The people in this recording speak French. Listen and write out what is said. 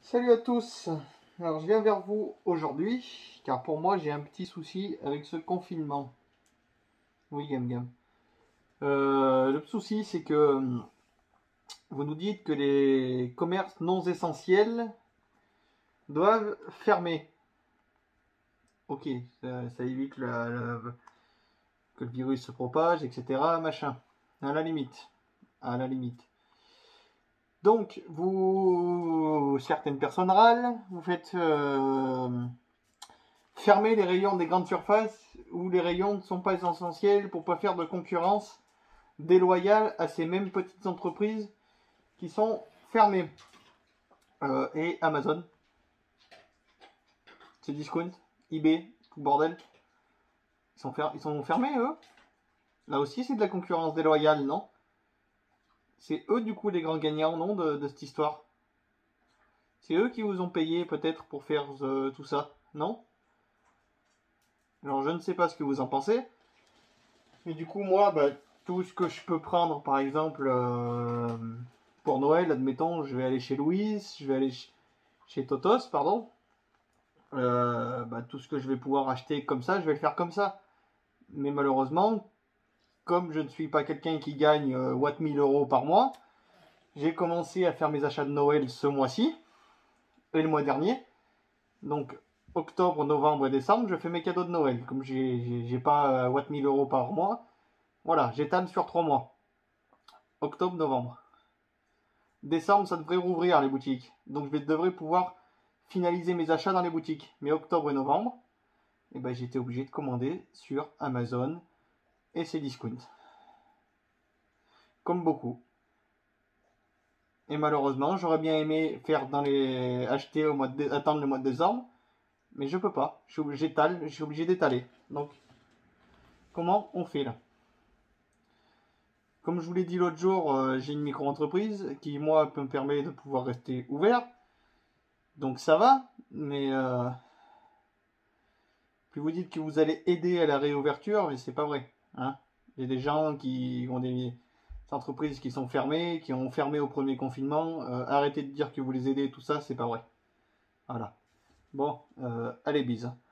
Salut à tous. Alors je viens vers vous aujourd'hui car pour moi j'ai un petit souci avec ce confinement. Oui, Gam. Le souci c'est que vous nous dites que les commerces non essentiels doivent fermer. Ok, ça évite que le virus se propage, etc. Machin. À la limite. À la limite. Donc, certaines personnes râlent, vous faites fermer les rayons des grandes surfaces où les rayons ne sont pas essentiels pour pas faire de concurrence déloyale à ces mêmes petites entreprises qui sont fermées. Et Amazon, c'est Discount, eBay, tout bordel, ils sont fermés eux. Là aussi c'est de la concurrence déloyale, non? C'est eux du coup les grands gagnants, non, de cette histoire? C'est eux qui vous ont payé peut-être pour faire tout ça, non? Alors je ne sais pas ce que vous en pensez, mais du coup moi, tout ce que je peux prendre par exemple pour Noël, admettons, je vais aller chez Louise, je vais aller chez Totos, pardon. Tout ce que je vais pouvoir acheter comme ça, je vais le faire comme ça. Mais malheureusement, comme je ne suis pas quelqu'un qui gagne 1000 euros par mois, j'ai commencé à faire mes achats de Noël ce mois-ci et le mois dernier. Donc octobre, novembre et décembre, je fais mes cadeaux de Noël. Comme j'ai pas 1000 euros par mois, voilà, j'étale sur 3 mois. Octobre, novembre. Décembre, ça devrait rouvrir les boutiques. Donc je devrais pouvoir finaliser mes achats dans les boutiques. Mais octobre et novembre, j'étais obligé de commander sur Amazon et Cdiscount. Comme beaucoup. Et malheureusement, j'aurais bien aimé acheter attendre le mois de décembre, mais je peux pas. Je suis obligé d'étaler. Donc, comment on fait là? Comme je vous l'ai dit l'autre jour, j'ai une micro-entreprise qui, moi, me permet de pouvoir rester ouvert. Donc ça va, mais puis vous dites que vous allez aider à la réouverture, mais c'est pas vrai. Hein, il y a des gens qui ont des entreprises qui sont fermées, qui ont fermé au premier confinement. Arrêtez de dire que vous les aidez, tout ça, c'est pas vrai. Voilà. Bon, allez, bise.